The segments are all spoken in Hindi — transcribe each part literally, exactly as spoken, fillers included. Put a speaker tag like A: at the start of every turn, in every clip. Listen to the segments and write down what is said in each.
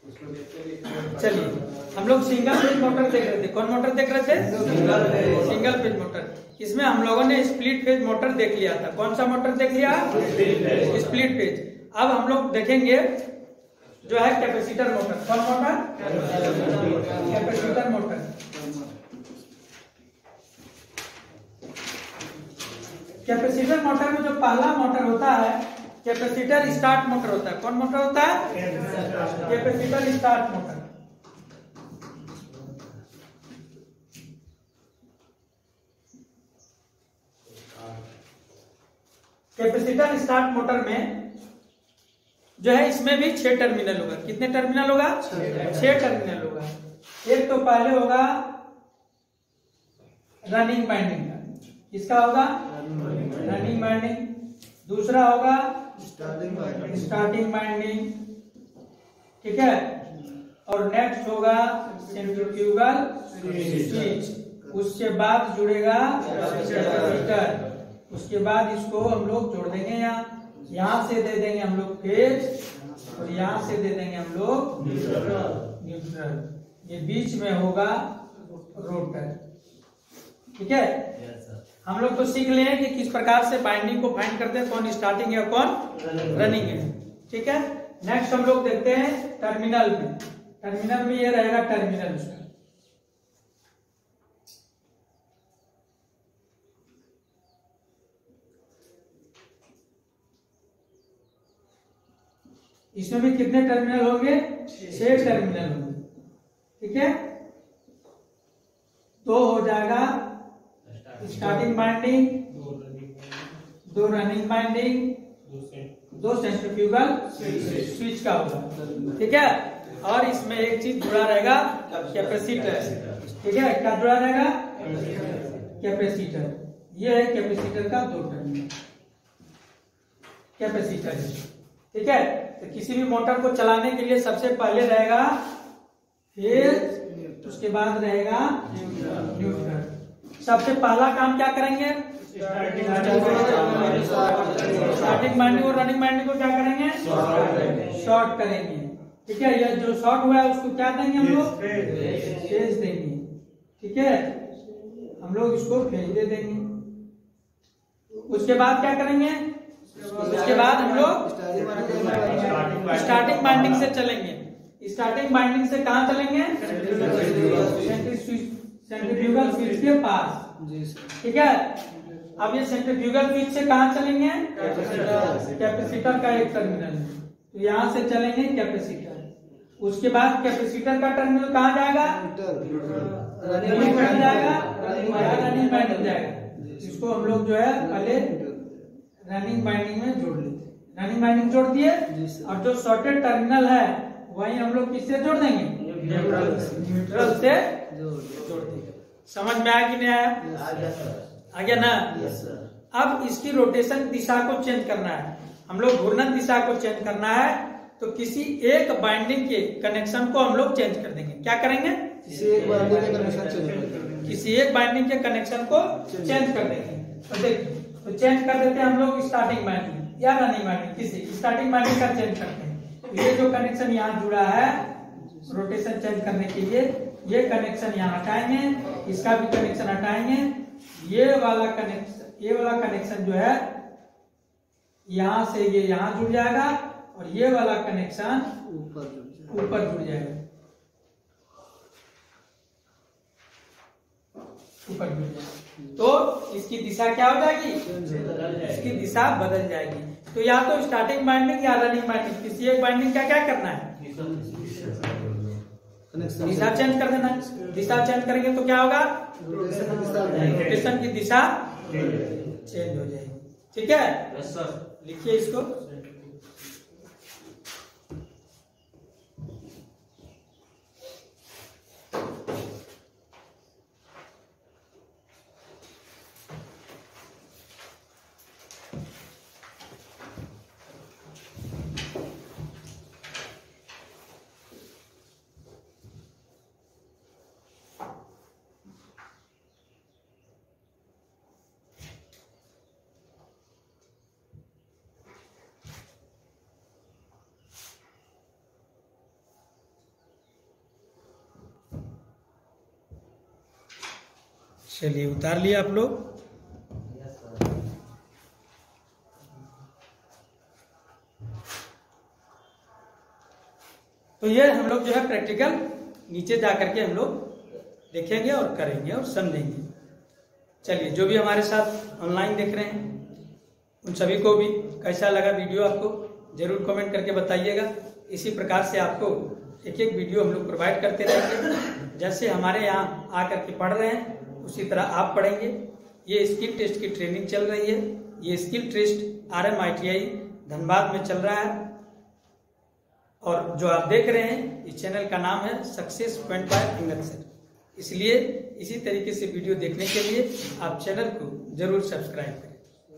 A: चलिए हम लोग सिंगल फेज मोटर देख रहे थे। कौन मोटर देख रहे थे? Single phase motor. इसमें हम लोगों ने स्प्लिट फेज मोटर देख लिया था। कौन सा मोटर देख लिया? Split phase. अब हम लोग देखेंगे जो है कैपेसिटर मोटर। कौन motor? Capacitor motor. Capacitor motor में जो पहला मोटर होता है कैपेसिटर स्टार्ट मोटर होता है। कौन मोटर होता है? Capacitor start motor. Capacitor start motor में जो है इसमें भी छह टर्मिनल होगा। कितने टर्मिनल होगा? छह टर्मिनल होगा। एक तो पहले होगा रनिंग वाइंडिंग का। किसका होगा? Running winding. दूसरा होगा स्टार्टिंग वाइंडिंग, ठीक है। और नेक्स्ट होगा सेंट्रीफ्यूगल स्विच। उसके बाद जुड़ेगा कैपेसिटर। उसके बाद इसको हम लोग जोड़ देंगे यहाँ। यहाँ से दे देंगे हम लोग फेज और यहाँ से दे देंगे हम लोग न्यूट्रल। ये बीच में होगा रोटर, ठीक है। हम लोग तो सीख लिए कि किस प्रकार से बाइंडिंग को फाइंड करते हैं, कौन स्टार्टिंग है कौन रनिंग है, ठीक है। नेक्स्ट हम लोग देखते हैं टर्मिनल में। टर्मिनल में ये रहेगा टर्मिनल उसका। इसमें भी कितने टर्मिनल होंगे? छह टर्मिनल होंगे, ठीक है। तो हो जाएगा स्टार्टिंग बाइंडिंग, दो रनिंग बाइंडिंग, दो सेंट्रीफ्यूगल स्विच का होगा, ठीक है। और इसमें एक चीज जुड़ा रहेगा कैपेसिटर, ठीक है। क्या जुड़ा रहेगा? कैपेसिटर। ये है कैपेसिटर का दो टर्मिनल कैपेसिटर है, ठीक है। तो किसी भी मोटर को चलाने के लिए सबसे पहले रहेगा फेज, उसके बाद रहेगा न्यूट्रल। सबसे पहला काम क्या करेंगे? स्टार्टिंग बाइंडिंग और रनिंग बाइंडिंग को क्या करेंगे? शॉर्ट करेंगे, ठीक है। ये जो शॉर्ट हुआ है उसको क्या देंगे हम लोग? फेज देंगे, ठीक है। हम लोग इसको फेज दे देंगे। उसके बाद क्या करेंगे? उसके बाद हम लोग स्टार्टिंग बाइंडिंग से चलेंगे। स्टार्टिंग बाइंडिंग से कहाँ चलेंगे? सेंट्रीफ्यूगल स्विच के पास, ठीक है। अब ये सेंट्रीफ्यूगल स्विच से कहाँ चलेंगे? कैपेसिटर का एक टर्मिनल है, तो यहाँ से चलेंगे कैपेसिटर। उसके बाद कैपेसिटर का टर्मिनल कहाँ जाएगा? रनिंग में जाएगा, रनिंग बाइंडिंग जाएगा। इसको हम लोग जो है पहले रनिंग बाइंडिंग में जोड़ लेते हैं। रनिंग बाइंडिंग जोड़ दिए और जो शॉर्टेड टर्मिनल है वही हम लोग किससे जोड़ देंगे? न्यूट्रल से जोड़ देंगे। समझ में आया कि नहीं आया? आ गया ना? अब इसकी रोटेशन दिशा को चेंज करना है। हम लोग घूर्णन दिशा को चेंज करना है, तो किसी एक बाइंडिंग के कनेक्शन को हम लोग चेंज कर देंगे। क्या करेंगे?
B: किसी एक बाइंडिंग के कनेक्शन चेंज
A: किसी एक बाइंडिंग के कनेक्शन को चेंज कर देंगे। तो देखिए, तो चेंज कर देते हैं हम लोग स्टार्टिंग बाइंडिंग या रनिंग बाइंडिंग, किसी स्टार्टिंग बाइंडिंग का चेंज करते हैं। तो ये जो कनेक्शन यहाँ जुड़ा है रोटेशन चेंज करने के लिए, ये कनेक्शन यहाँ हटाएंगे, इसका भी कनेक्शन हटाएंगे। ये वाला कनेक्शन, ये वाला कनेक्शन जो है यहाँ से ये यहाँ जुड़ जाएगा और ये वाला कनेक्शन ऊपर ऊपर जुड़ जाएगा, ऊपर जुड़ जाएगा। तो इसकी दिशा क्या हो जाएगी? इसकी दिशा बदल जाएगी। तो या तो स्टार्टिंग बाइंडिंग या रनिंग बाइंडिंग, किसी एक बाइंडिंग का क्या करना है? दिशा चेंज कर देना। दिशा चेंज करेंगे तो क्या होगा? रोटेशन की दिशा चेंज हो जाएगी, ठीक है। लिखिए इसको। चलिए उतार लिया आप लोग। तो ये हम लोग जो है प्रैक्टिकल नीचे जा करके हम लोग देखेंगे और करेंगे और समझेंगे। चलिए, जो भी हमारे साथ ऑनलाइन देख रहे हैं उन सभी को भी कैसा लगा वीडियो आपको जरूर कमेंट करके बताइएगा। इसी प्रकार से आपको एक एक वीडियो हम लोग प्रोवाइड करते रहेंगे। जैसे हमारे यहाँ आकर के पढ़ रहे हैं उसी तरह आप पढ़ेंगे। ये स्किल टेस्ट की ट्रेनिंग चल रही है। ये skill test R M I T I Dhanbad में चल रहा है और जो आप देख रहे हैं इस चैनल का नाम है success point by Angad sir. इसलिए इसी तरीके से वीडियो देखने के लिए आप चैनल को जरूर सब्सक्राइब करें।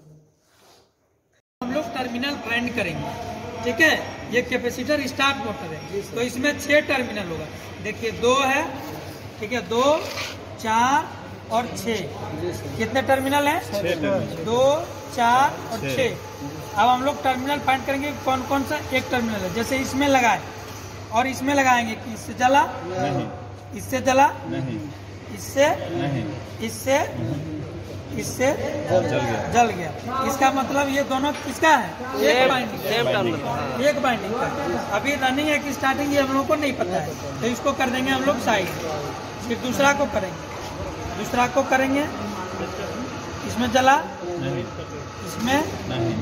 A: हम लोग टर्मिनल ग्राइंड करेंगे, ठीक है। ये कैपेसिटर स्टार्ट मोटर है तो इसमें छह टर्मिनल होगा। देखिए दो है, ठीक है, दो चार और छह। कितने टर्मिनल हैं? दो चार और छह। अब हम लोग टर्मिनल फाइंड करेंगे कौन कौन सा एक टर्मिनल है। जैसे इसमें लगाए और इसमें लगाएंगे कि इससे जला नहीं, इससे जला नहीं, इससे नहीं, इससे इससे जल गया जल गया इसका मतलब ये दोनों किसका है? एक बाइंडिंग, एक बाइंडिंग का। अभी रनिंग है कि स्टार्टिंग ये हम लोग को नहीं पता है, तो इसको कर देंगे हम लोग साइड। फिर दूसरा को करेंगे, दूसरा को करेंगे, इसमें जला नहीं, इसमें नहीं,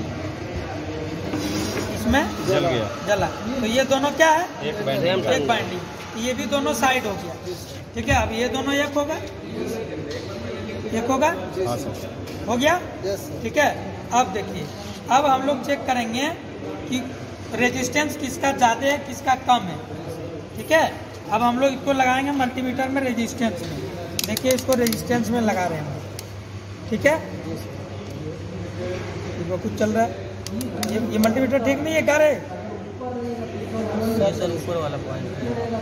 A: इसमें जल गया जला। तो ये दोनों क्या है? एक बाइंडिंग, एक बाइंडिंग। ये भी दोनों साइड हो गया, ठीक है। अब ये दोनों एक होगा, एक होगा, हो गया, ठीक है। अब देखिए, अब हम लोग चेक करेंगे कि रेजिस्टेंस किसका ज्यादा है किसका कम है, ठीक है। अब हम लोग इसको लगाएंगे मल्टीमीटर में रेजिस्टेंस में। देखिए इसको रेजिस्टेंस में लगा रहे हैं, ठीक है। इसमें कुछ चल रहा है, ये, ये मल्टीमीटर ठीक नहीं है, क्या रहे ऊपर वाला पॉइंट।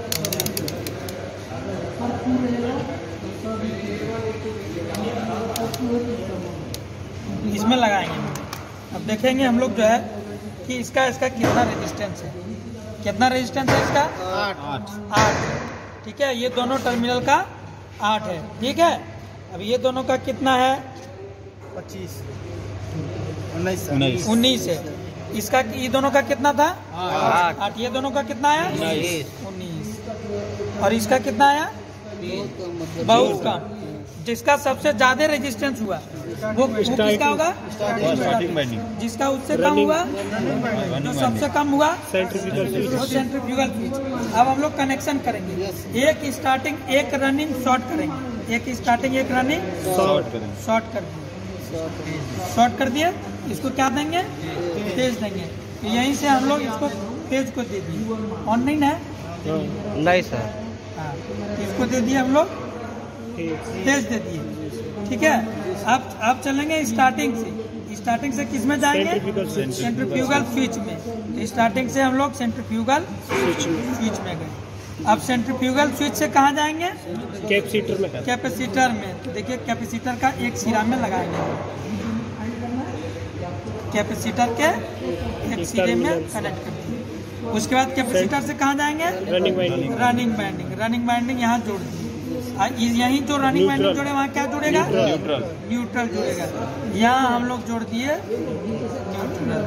A: इसमें लगाएंगे। अब देखेंगे हम लोग जो है कि इसका इसका कितना रेजिस्टेंस है। कितना रेजिस्टेंस है इसका? आठ आठ ठीक है। ये दोनों टर्मिनल का आठ है, ठीक है। अब ये दोनों का कितना है?
B: पच्चीस
A: उन्नीस उन्नीस है। इसका ये दोनों का कितना था? आठ आठ। ये दोनों का कितना है? उन्नीस। और इसका कितना है? बहुत कम। जिसका सबसे ज्यादा रेजिस्टेंस हुआ वो, वो किसका होगा? Starting binding. जिसका उससे कम हुआ, जो सबसे कम हुआ, वो सेंट्रीफ्यूगल स्विच। अब हम लोग कनेक्शन करेंगे। एक स्टार्टिंग एक रनिंग शॉर्ट करेंगे, एक स्टार्टिंग एक रनिंग शॉर्ट करेंगे, शॉर्ट कर दिए, शॉर्ट कर दिए। इसको क्या देंगे? तेज देंगे। यहीं से हम लोग इसको तेज को दे दिए। ऑन नहीं है? नहीं सर। हाँ, इसको दे दिए हम लोग, तेज दे दिए, ठीक है। अब अब चलेंगे स्टार्टिंग से। स्टार्टिंग से किस में जाएंगे? सेंट्रीफ्यूगल स्विच में। स्टार्टिंग से हम लोग सेंट्रीफ्यूगल स्विच में गए। अब सेंट्रीफ्यूगल स्विच से कहाँ जाएंगे? कैपेसिटर में। कैपेसिटर में देखिए, कैपेसिटर का एक सिरा में लगाएंगे। कैपेसिटर के एक सिरे में कनेक्ट कर दिए। उसके बाद कैपेसिटर से कहाँ जाएंगे? Running binding. Running binding running binding यहाँ जोड़ दिए। यहीं जो रनिंग बाइंडिंग जोड़े वहाँ क्या जुड़ेगा? न्यूट्रल। न्यूट्रल जुड़ेगा। यहाँ हम लोग जोड़ दिए न्यूट्रल।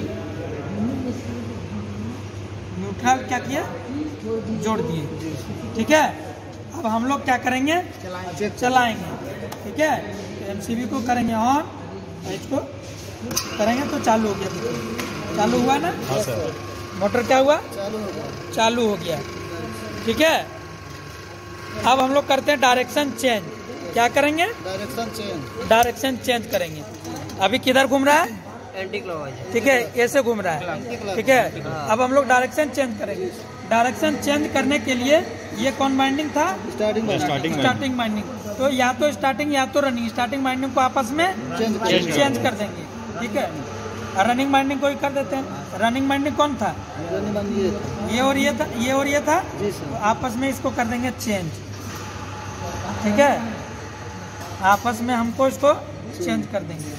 A: न्यूट्रल क्या किया? जोड़ दिए, ठीक है। अब हम लोग क्या करेंगे? चलाएंगे, ठीक है। एमसीबी को करेंगे ऑन, इसको करेंगे तो चालू हो गया। चालू हुआ ना? हाँ सर। मोटर क्या हुआ? चालू हो गया। चालू हो गया, ठीक है। अब हम लोग करते हैं डायरेक्शन चेंज। क्या करेंगे? Direction change. डायरेक्शन चेंज करेंगे। अभी किधर घूम रहा है? एंटी क्लॉकवाइज, ठीक है, ऐसे घूम रहा है, ठीक है। अब हम लोग डायरेक्शन चेंज करेंगे। डायरेक्शन चेंज करने के लिए ये कौन बाइंडिंग था? Starting binding. Starting binding. तो या तो स्टार्टिंग या तो रनिंग। स्टार्टिंग बाइंडिंग को आपस में चेंज कर देंगे, ठीक है। रनिंग बाइंडिंग को ही कर देते हैं। रनिंग बाइंडिंग कौन था? रनिंग बाइंडिंग ये और ये था, ये और ये था, आपस में इसको कर देंगे चेंज, ठीक है। आपस में हमको इसको चेंज कर देंगे।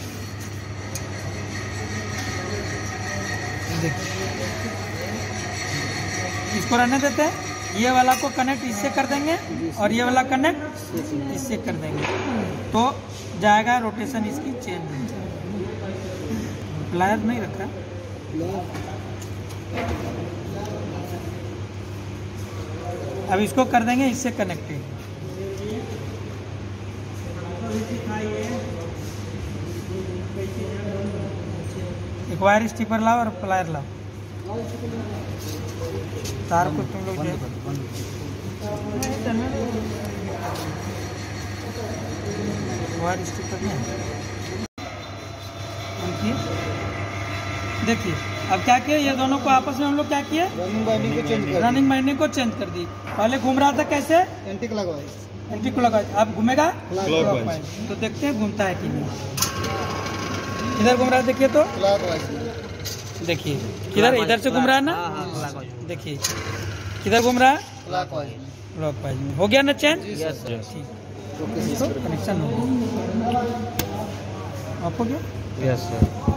A: इसको रहने देते हैं, ये वाला को कनेक्ट इससे कर देंगे और ये वाला कनेक्ट इससे कर देंगे तो जाएगा रोटेशन इसकी चेंज। प्लायर नहीं रखा, अब इसको कर देंगे इससे कनेक्टेड। एक वायर स्टिपर लाओ और प्लायर लाओ, तार को तुम लोग वायर स्टिपर में देखिए। अब क्या किया, ये दोनों को आपस में हम लोग क्या किए,
B: रनिंग बाइंडिंग को चेंज कर
A: रनिंग बाइंडिंग को चेंज कर दी। पहले घूम रहा था कैसे,
B: एंटी क्लॉकवाइज,
A: एंटी क्लॉकवाइज, अब घूमेगा
B: क्लॉकवाइज।
A: तो देखते हैं घूमता है कि नहीं। इधर घूम रहा है देखिए तो,
B: क्लॉकवाइज
A: देखिए किधर, इधर से घूम रहा है ना, देखिए किधर घूम रहा है,
B: क्लॉकवाइज
A: क्लॉकवाइज में। हो गया ना चेंज,
B: यस
A: ठीक, कनेक्शन हो गया, आप हो गया।
C: Yes sir.